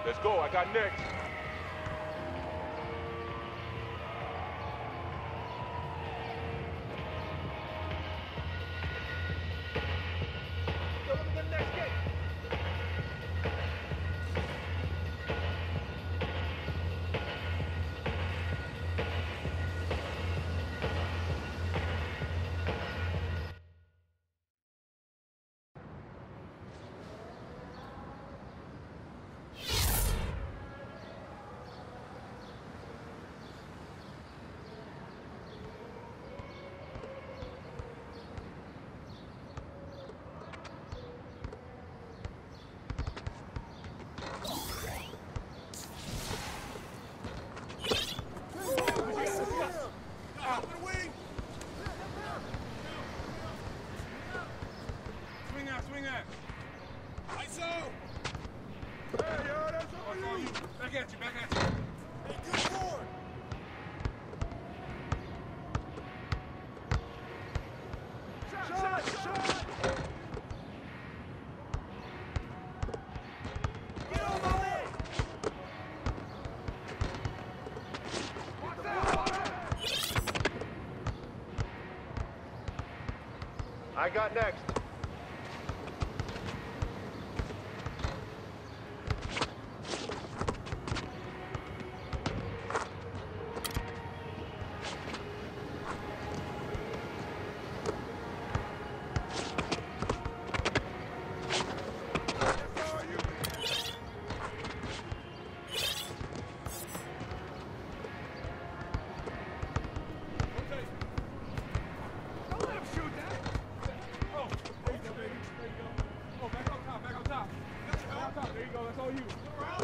Let's go. I got next. Yo, let me get next gate. Swing out. ISO! Hey, yo, that's all you. Back at you. Hey, good forward. Shot! Get on my leg! Watch out! I got next. There you go, that's all you.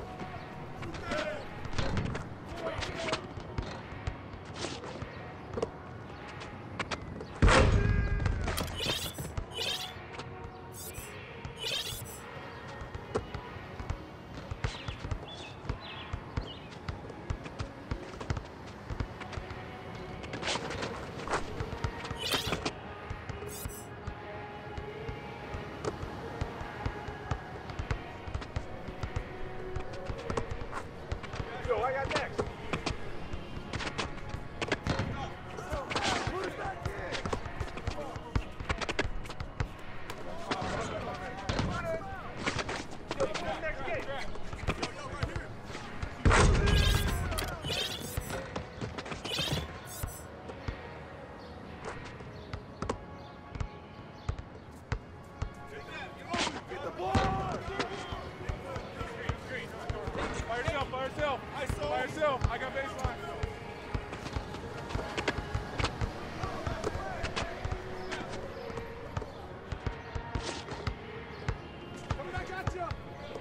Yo, I got next. By yourself. I got baseline. Coming back at you.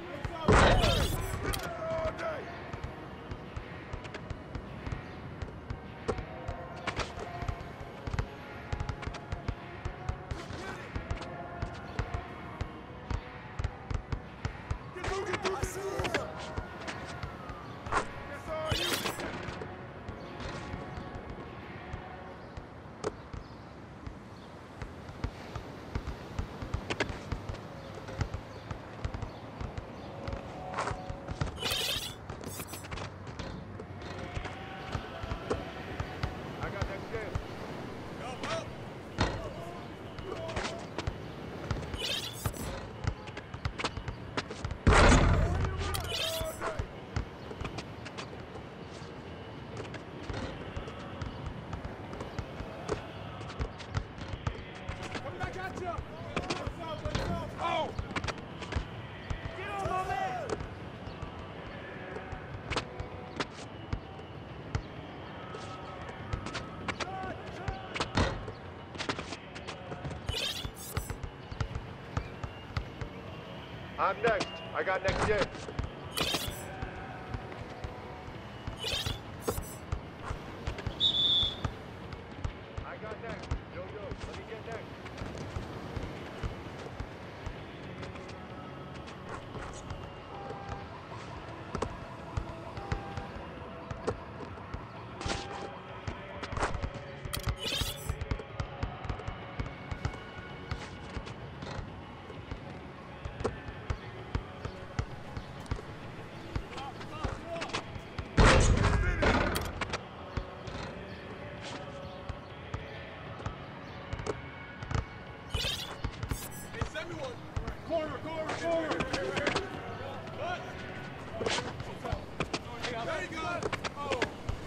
Oh! Get on my man! I'm next. I got next gen. I got next. Yo, let me get next. There you go. Oh.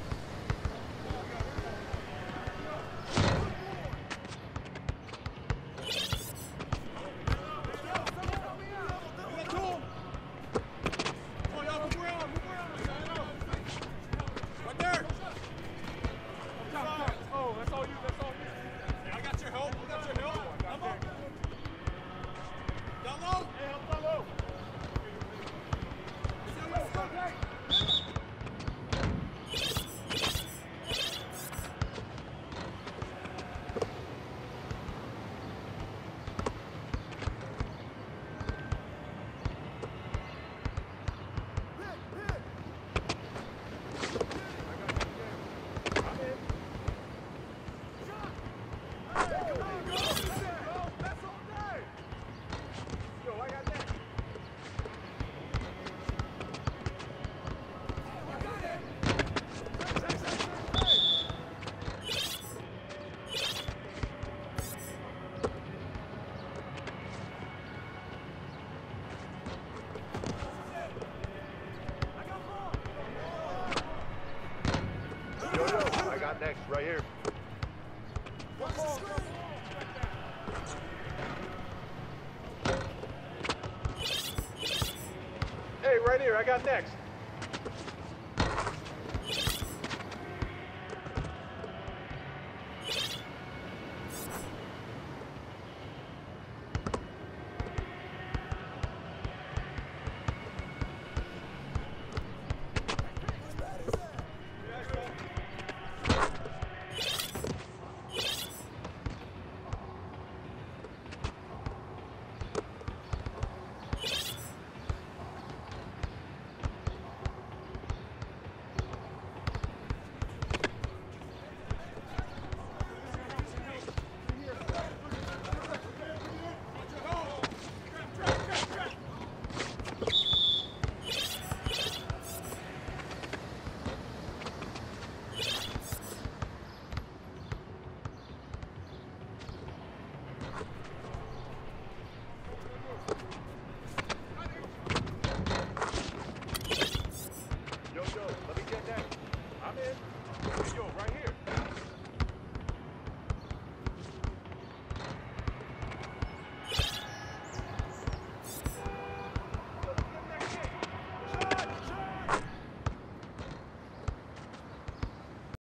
Next, right here. Hey, right here, I got next.